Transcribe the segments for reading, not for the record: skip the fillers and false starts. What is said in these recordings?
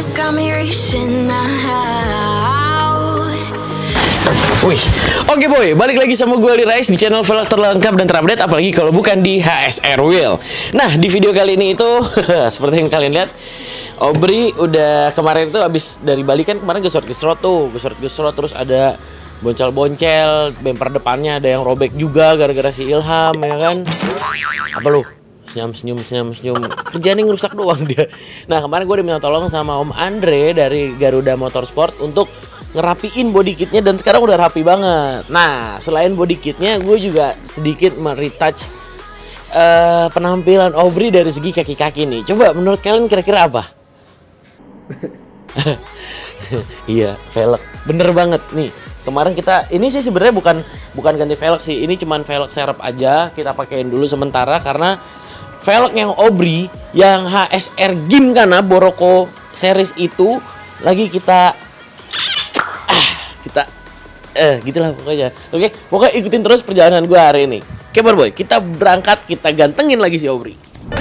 got me reaching out. Wih, oke boy, balik lagi sama gue Ali Rais di channel vlog terlengkap dan terupdate, apalagi kalau bukan di HSR Wheel. Nah, di video kali ini itu seperti yang kalian lihat, Obri udah kemarin tuh abis dari Bali kan, kemarin gesrot-gesrot terus ada boncel-boncel, bemper depannya ada yang robek juga gara-gara si Ilham, ya kan? Apa lu? Senyum, kerjaan yang rusak doang dia. Nah, kemarin gue udah minta tolong sama Om Andre dari Garuda Motorsport untuk ngerapiin body kitnya, dan sekarang udah rapi banget. Nah, selain body kitnya, gue juga sedikit meretouch penampilan Obri dari segi kaki-kaki nih. Coba menurut kalian kira-kira apa? Iya, velg. Bener banget nih. Kemarin kita ini sih sebenarnya bukan ganti velg sih. Ini cuman velg serep aja. Kita pakein dulu sementara karena velg yang Obri yang HSR Gymkhana Boroko series itu lagi kita gitulah pokoknya. Oke, pokoknya ikutin terus perjalanan gue hari ini. Kebar boy, kita berangkat, kita gantengin lagi si Obri.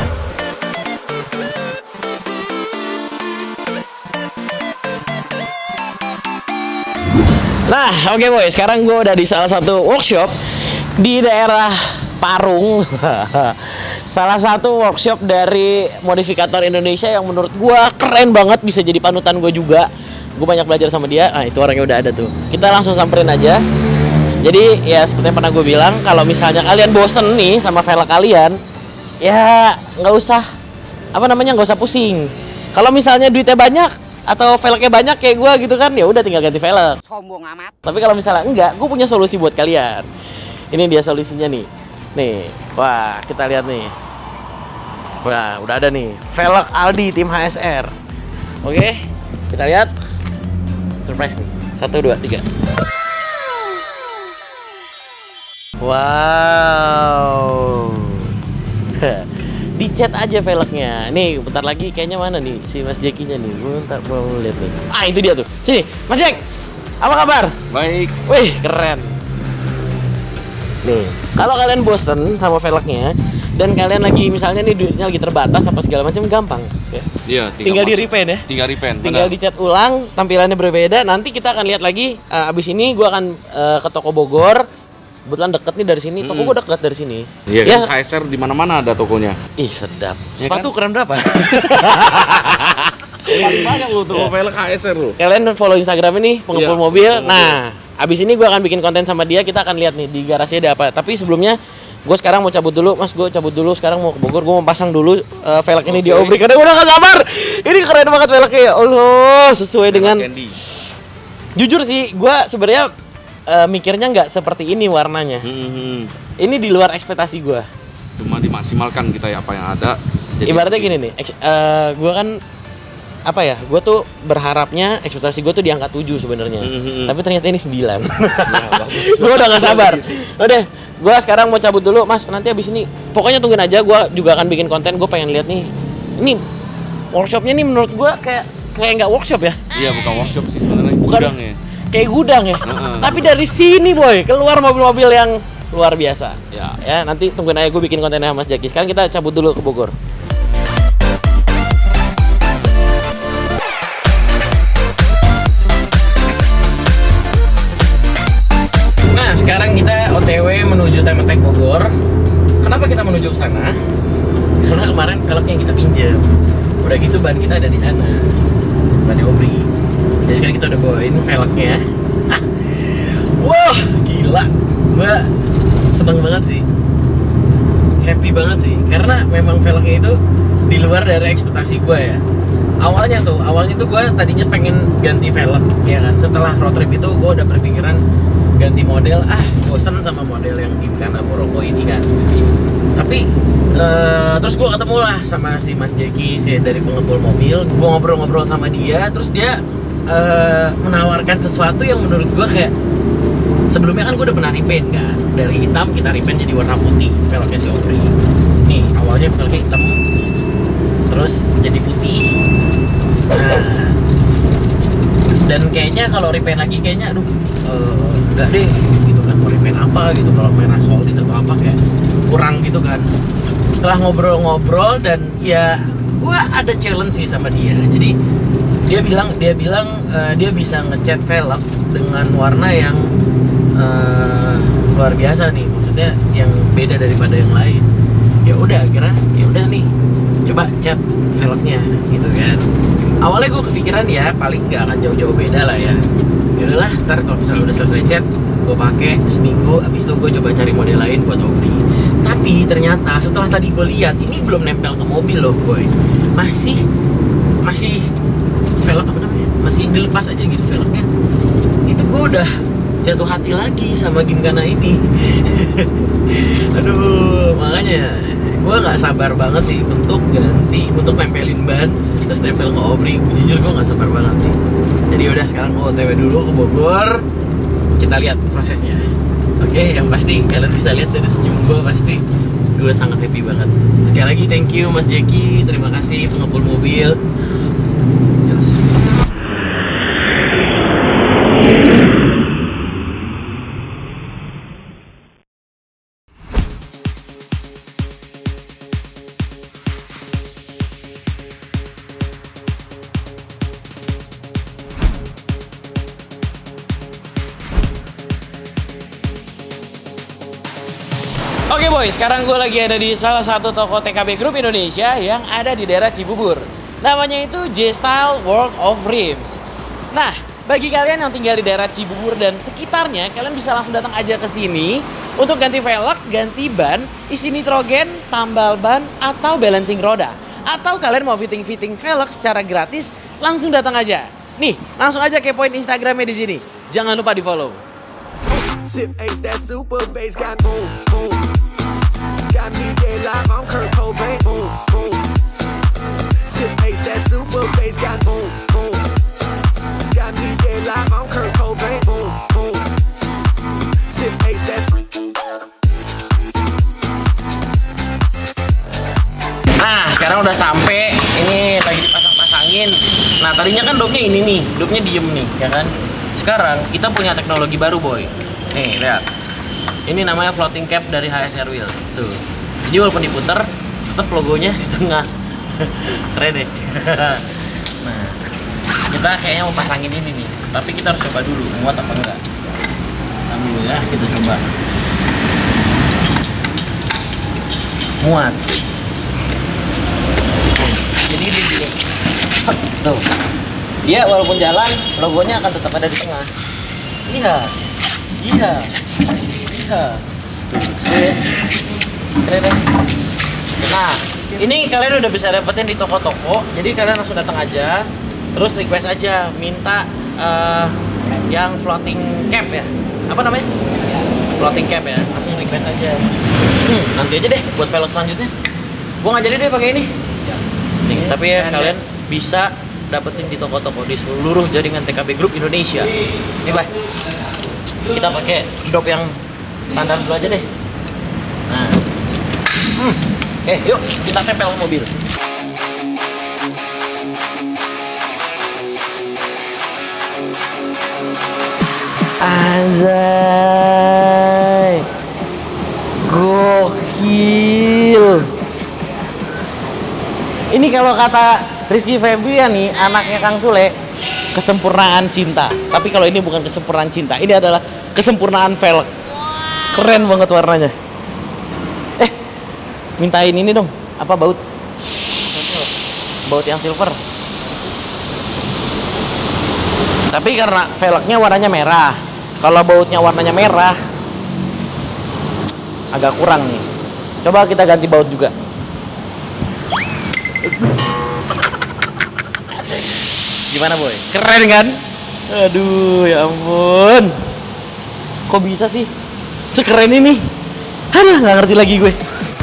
Nah, oke boy, sekarang gue udah di salah satu workshop di daerah Parung. Salah satu workshop dari modifikator Indonesia yang menurut gue keren banget, bisa jadi panutan gue juga. Gue banyak belajar sama dia. Nah, itu orangnya udah ada tuh. Kita langsung samperin aja. Jadi ya seperti yang pernah gue bilang, kalau misalnya kalian bosen nih sama velg kalian, ya nggak usah nggak usah pusing. Kalau misalnya duitnya banyak atau velgnya banyak kayak gue gitu kan, ya udah tinggal ganti velg. Sombong amat. Tapi kalau misalnya enggak, gue punya solusi buat kalian. Ini dia solusinya nih. Nih, wah kita lihat nih. Wah, udah ada nih velg Aldi tim HSR. Oke, kita lihat. Surprise nih. 1, 2, 3. Wow. Dicat aja velgnya. Nih, bentar lagi kayaknya mana nih si Mas Jackie-nya nih. Gue ntar mau lihat nih. Ah, itu dia tuh. Sini, Mas Jack. Apa kabar? Baik. Wih, keren. Nih, kalau kalian bosen sama velgnya dan kalian lagi misalnya nih duitnya lagi terbatas apa segala macam, gampang ya. Iya, tinggal di repaint ya. Tinggal dicat ulang, tampilannya berbeda. Nanti kita akan lihat lagi. Abis ini gue akan ke toko Bogor. Kebetulan deket nih dari sini. Toko gue deket dari sini. Iya ya. kan, HSR di mana-mana ada tokonya. Ih, sedap. Ya Sepatu kan? keren berapa? Banyak lu toko velg HSR lu. Kalian follow Instagram ini pengepul Iya, mobil. pengepul Nah, abis ini gue akan bikin konten sama dia. Kita akan lihat nih di garasi ada apa. Tapi sebelumnya gue sekarang mau cabut dulu, Mas. Gue cabut dulu. Sekarang mau ke Bogor. Gue mau pasang dulu velg ini di Obri. Karena gue udah gak sabar. Ini keren banget velgnya ya Allah. Sesuai dengan Candy. Jujur sih, gue sebenarnya mikirnya nggak seperti ini warnanya. Ini di luar ekspektasi gue. Cuma dimaksimalkan kita ya apa yang ada. Jadi Ibaratnya gini nih, gue kan apa ya? Gue tuh berharapnya ekspektasi gue tuh di angka 7 sebenarnya. Tapi ternyata ini 9. Gue udah gak sabar. Udah, gue sekarang mau cabut dulu, Mas. Nanti abis ini pokoknya tungguin aja, gue juga akan bikin konten. Gue pengen lihat nih. Ini workshopnya nih menurut gue kayak nggak workshop ya. Iya, bukan workshop sih sebenarnya, Bukan. gudang ya. Kayak gudang ya. Tapi dari sini boy keluar mobil-mobil yang luar biasa. Ya nanti tungguin aja, gue bikin kontennya Mas Jackie. Sekarang kita cabut dulu ke Bogor. Nah, sekarang kita OTW menuju Temetek Bogor. Kenapa kita menuju ke sana? Karena kemarin velgnya yang kita pinjam. Udah gitu ban kita ada di sana. Ban Obri. Jadi sekarang kita udah bawain velgnya. Wah, gila. Gue seneng banget sih. Happy banget sih. Karena memang velgnya itu di luar dari ekspektasi gue ya. Awalnya tuh gue tadinya pengen ganti velg ya kan. Setelah road trip itu gue udah berpikiran ganti model. Bosan sama model yang Gymkhana Boroko ini kan. Tapi terus gue ketemu lah sama si Mas Jackie, si dari pengepul mobil. Gue ngobrol-ngobrol sama dia, terus dia menawarkan sesuatu yang menurut gue kayak, sebelumnya kan gue udah pernah repaint kan, dari hitam kita repaint jadi warna putih velgnya si Obri. Nih awalnya velgnya hitam, terus jadi putih. Nah, dan kayaknya kalau repaint lagi kayaknya enggak deh gitu kan, mau repaint apa gitu, kalau merah solid atau apa kayak kurang gitu kan. Setelah ngobrol-ngobrol dan ya gue ada challenge sih sama dia. Jadi dia bilang dia bisa ngecat velg dengan warna yang luar biasa nih, maksudnya yang beda daripada yang lain. Ya udah, akhirnya ya udah nih, coba cat velgnya gitu kan. Awalnya gue kepikiran ya paling nggak akan jauh-jauh beda lah ya. Ya udahlah, ntar kalau misalnya udah selesai cat, gue pakai seminggu, abis itu gue coba cari model lain buat Obri. Tapi ternyata setelah tadi gue lihat, ini belum nempel ke mobil loh boy, masih velg apa namanya, masih dilepas aja gitu velgnya. Itu gue udah jatuh hati lagi sama Gymkhana ini. Aduh, makanya gue nggak sabar banget sih untuk ganti, untuk nempelin ban terus nempel ke Obri. Jujur gue nggak sabar banget sih. Jadi udah, sekarang gue OTW dulu ke Bogor, kita lihat prosesnya. Oke, yang pasti kalian bisa lihat dari senyum gue, pasti gue sangat happy banget. Sekali lagi thank you Mas Jeki, terima kasih pengepul mobil. Yes. Oke boy, sekarang gue lagi ada di salah satu toko TKB Group Indonesia yang ada di daerah Cibubur. Namanya itu J-Style World of Rims. Nah, bagi kalian yang tinggal di daerah Cibubur dan sekitarnya, kalian bisa langsung datang aja ke sini untuk ganti velg, ganti ban, isi nitrogen, tambal ban, atau balancing roda. Atau kalian mau fitting-fitting velg secara gratis, langsung datang aja. Nih, langsung aja kepoin Instagramnya di sini. Jangan lupa di-follow. Sip Ace, that super bass got boom, boom. Got me dead live, I'm Kurt Cobain, boom, boom. Sip Ace, that super bass got boom, boom. Got me dead live, I'm Kurt Cobain, boom, boom. Sip Ace, that. Nah, sekarang udah sampai, ini lagi dipasang-pasangin. Nah, tadinya kan dopnya ini nih, dopnya diem nih, ya kan? Sekarang kita punya teknologi baru boy. Nih, lihat. Ini namanya floating cap dari HSR Wheel. Tuh. Jadi walaupun diputer, tetap logonya di tengah. Keren deh. Nah, kita kayaknya mau pasangin ini nih. Tapi kita harus coba dulu, muat apa enggak. Kita dulu ya, kita coba. Muat. Jadi di sini. Tuh. Dia walaupun jalan, logonya akan tetap ada di tengah. Iya. Iya. Iya. Keren. Nah, ini kalian udah bisa dapetin di toko-toko. Jadi kalian langsung datang aja, terus request aja, minta yang floating cap ya. Apa namanya? Floating cap ya. Langsung request aja. Nanti aja deh buat velg selanjutnya. Gua nggak jadi deh pakai ini. Nih, tapi ya kalian bisa dapetin di toko-toko di seluruh jaringan TKB Group Indonesia. Nih, Bay. Kita pakai dop yang standar dulu aja deh. Nah. Oke, yuk kita tempel ke mobil. Anjay. Gokil. Ini kalau kata Rizky Febrian nih, anaknya Kang Sule, kesempurnaan cinta. Tapi kalau ini bukan kesempurnaan cinta, ini adalah kesempurnaan velg. Keren banget warnanya. Mintain ini dong, apa baut? Baut yang silver. Tapi karena velgnya warnanya merah, kalau bautnya warnanya merah, agak kurang nih. Coba kita ganti baut juga. Gimana boy? Keren kan? Aduh ya ampun. Kok bisa sih sekeren ini? Aduh nggak ngerti lagi gue.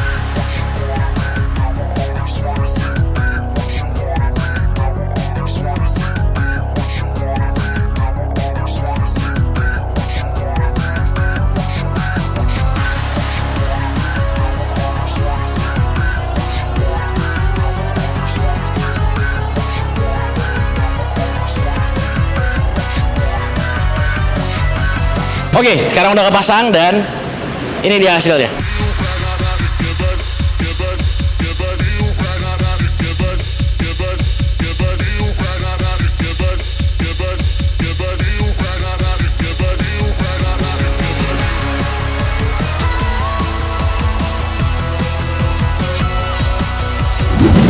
Oke, sekarang udah kepasang dan ini dia hasilnya.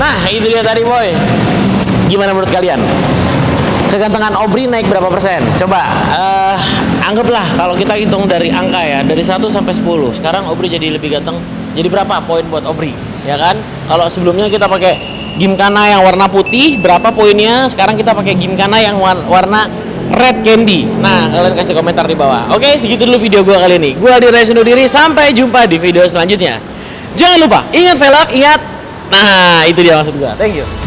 Nah, itu dia tadi boy. Gimana menurut kalian? Kegantengan Aubrey naik berapa persen? Coba anggaplah kalau kita hitung dari angka ya, dari 1 sampai 10. Sekarang Aubrey jadi lebih ganteng. Jadi berapa poin buat Aubrey? Ya kan? Kalau sebelumnya kita pakai Gymkhana yang warna putih, berapa poinnya? Sekarang kita pakai Gymkhana yang warna red candy. Nah, kalian kasih komentar di bawah. Oke, segitu dulu video gua kali ini. Gua Adi Rais undur diri, sampai jumpa di video selanjutnya. Jangan lupa, ingat velg, ingat. Nah, itu dia maksud gua. Thank you.